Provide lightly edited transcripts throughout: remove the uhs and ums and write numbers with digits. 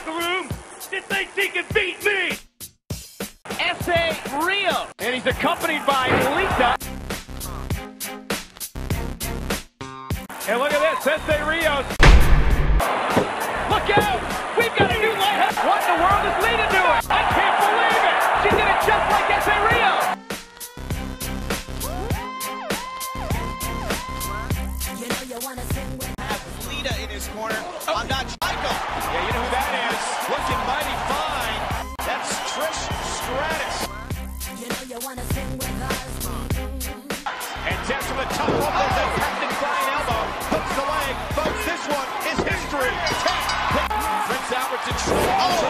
locker room that thinks he can beat me. Rio, and he's accompanied by Lita. And look at this, Rio. Look out! We've got a new lighthouse. What in the world is Lita doing? I can't believe it! She did it just like Rio. Have Lita in his corner. I'm not Michael. Yeah, you know who that is. Looking mighty fine. That's Trish Stratus. And Jeff from the top rope, there's that Captain flying elbow. Hooks the leg. Folks, this one is history. Prince Albert to Trish.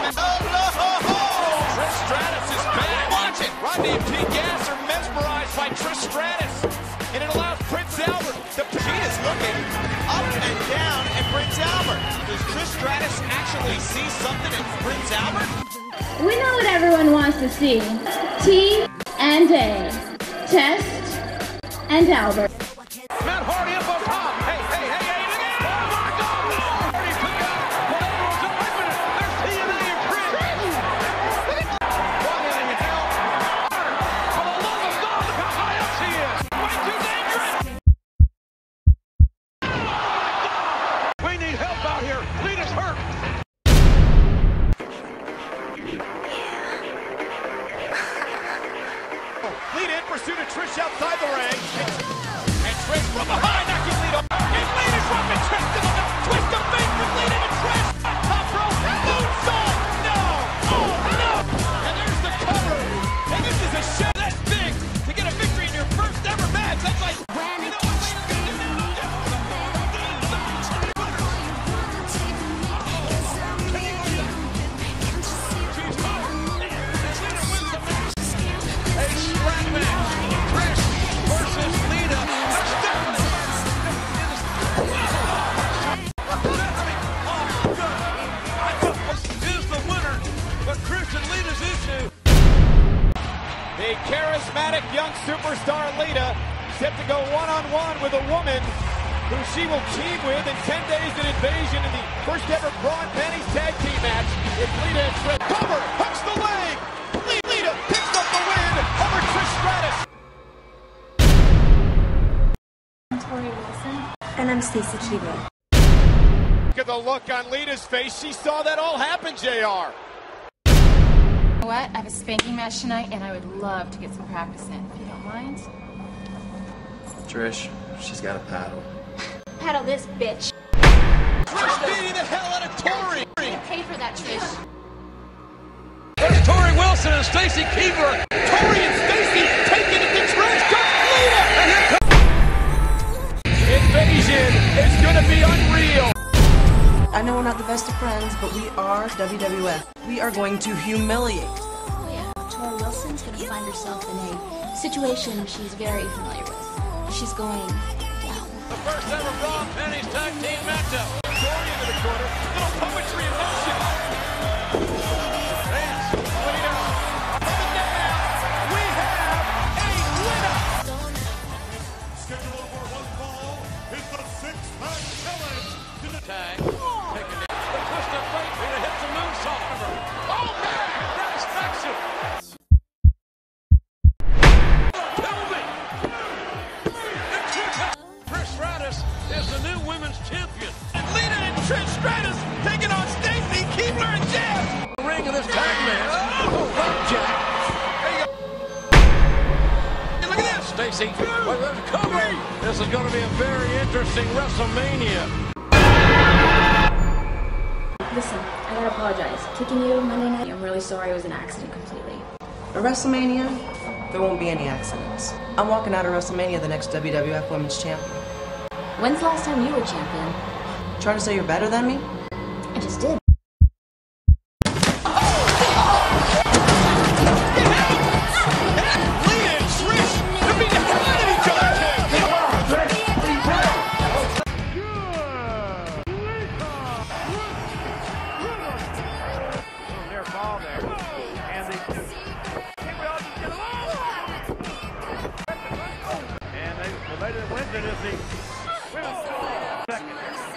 Trish Stratus is back. Watch it. Rodney and Pete Gas are mesmerized by Trish Stratus. And it allows Prince Albert. She is looking up and down at Prince Albert. Does Trish Stratus actually see something in Prince Albert? We know what everyone wants to see. T and A. Test and Albert. Matt Hardy up on top. Hey, look at it. Oh my God, no. Hardy took out. Whatever was up. Wait a minute. There's TNA and Chris. What in hell? For the love of God, look how high up she is. Way too dangerous. Oh my God. We need help out here. Lita's hurt. Lita in pursuit of Trish outside the ring. And Trish from behind knocking Lita. And Lita dropping Trish to the twist of fate from Lita to Trish. Top rope, moonsault. No. And there's the cover. And this is a show that's big to get a victory in your first ever match. That's like, you know what Lita's going to do? The charismatic young superstar Lita set to go one-on-one with a woman who she will team with in 10 days in Invasion in the first ever Bra and Panties tag team match. It's Lita and Trish. Cover, hooks the leg. Lita picks up the win over Trish Stratus. I'm Tori Wilson. And I'm Stacey Keebler. Look at the look on Lita's face. She saw that all happen, JR. You know what? I have a spanking match tonight, and I would love to get some practice in, if you don't mind. Trish, she's got a paddle. Paddle this, bitch. Trish beating the hell out of Tori. You pay for that, Trish. There's Tori Wilson and Stacey Keebler. Tori and Stacey taking it to Trish. Lita. Invasion is going to be unreal. I know we're not the best of friends, but we are WWF. We are going to humiliate them. Oh yeah, Tori Wilson's going to find herself in a situation she's very familiar with. She's going down. The first ever Bra and Panties tag team matchup. Tori into the corner. Little poetry in motion. Vance, Lita. Coming down. We have a winner. Schedule over one fall is the six-pack challenge to the Tag. Taking it. The twist of fate. Lita hits the moonsault. Oh man, satisfaction. Kill me. Trish Stratus is the new women's champion. And Lita and Trish Stratus taking on Stacey Keebler and Jeff. The ring of this tag match. Oh, Jack. There you go. And look at this. Stacey, with the cover. This is going to be a very interesting WrestleMania. Listen, I gotta apologize. Kicking you Monday night, I'm really sorry. It was an accident completely. At WrestleMania, there won't be any accidents. I'm walking out of WrestleMania the next WWF Women's Champion. When's the last time you were champion? Trying to say you're better than me? I just did. Lita and Trish, they're beating the hell out of each other. Near fall there. And they do. Can't we all just get along? And the lady that wins it is the women's second.